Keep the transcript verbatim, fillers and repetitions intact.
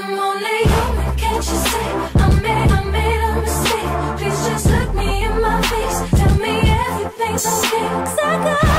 I'm only human, can't you see? I made, I made a mistake. Please just look me in my face. Tell me everything's okay. 'Cause I got